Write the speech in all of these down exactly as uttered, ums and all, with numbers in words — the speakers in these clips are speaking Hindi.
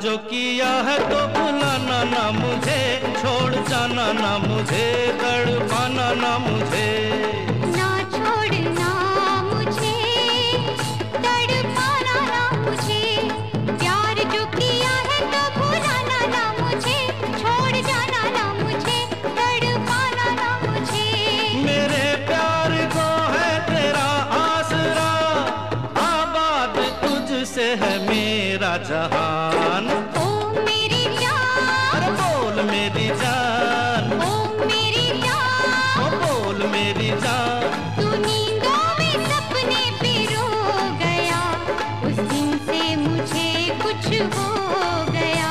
जो किया है तो भुलाना ना मुझे, छोड़ जाना ना मुझे, तड़पाना ना मुझे। ना छोड़ना मुझे, तड़पाना ना मुझे, प्यार जो किया है तो भुलाना ना मुझे, छोड़ जाना ना मुझे, तड़पाना ना मुझे। मेरे प्यार को है तेरा आसरा, आबाद तुझसे है मेरा जहान। ओ मेरी जान, अरे बोल मेरी जान, ओ मेरी जान, ओ बोल मेरी जान। तू नींदों में सपने पिरो गया, उस दिन से मुझे कुछ हो गया।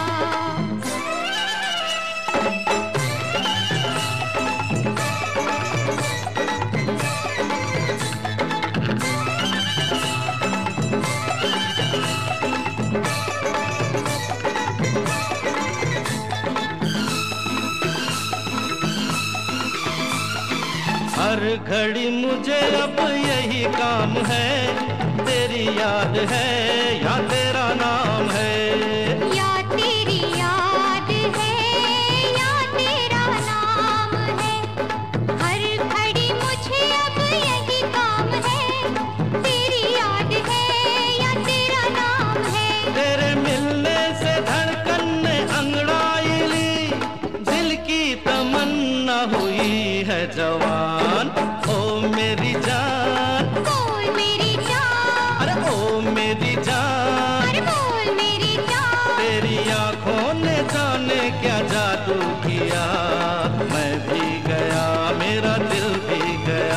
हर घड़ी मुझे अब यही काम है, तेरी याद है या तेरा नाम है, या तेरी याद है या तेरा नाम है। हर घड़ी मुझे अब यही काम है, तेरी याद है या तेरा नाम है। तेरे मिलने से धड़कन ने अंगड़ाई ली, दिल की तमन्ना हुई है जवान। ओ मेरी जान, बोल मेरी जान, अरे ओ मेरी जान, अरे बोल मेरी जान। तेरी आंखों ने जाने क्या जादू किया, मैं भी गया मेरा दिल भी गया।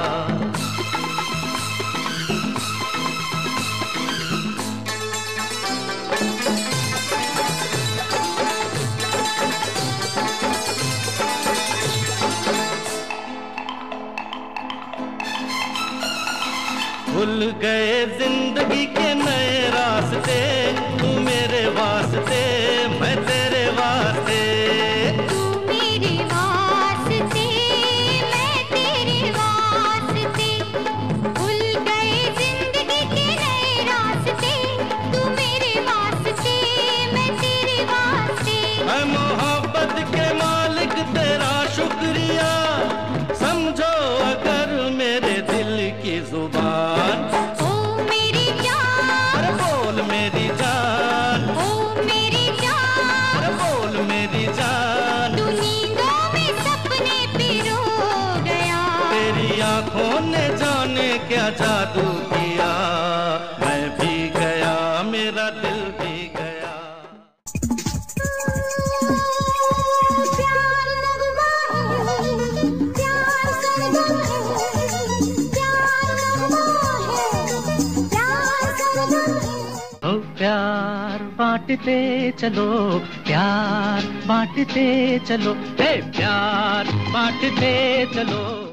भूल गए जिंदगी के नए रास्ते, तू मेरे वास्ते मैं तेरे वास्ते। तू मेरे वास्ते मैं तेरे वास्ते, भूल गए जिंदगी के नए रास्ते, तू मेरे वास्ते मैं तेरे वास्ते। है मोहब्बत के मालिक तेरा शुक्रिया, समझो अगर मेरे दिल की जुबान। ओ मेरी जान, अरे बोल मेरी जान, ओ मेरी जान, अरे बोल मेरी जान। तू नींदों में सपने पिरो गया, तेरी आंखों ने जाने क्या जादू किया, मैं भी गया मेरा दिल भी गया। प्यार लगवा है, प्यार करवा है, प्यार लगवा है, प्यार करवा है। ओ प्यार बांटते चलो, प्यार बांटते चलो, हे प्यार बांटते चलो।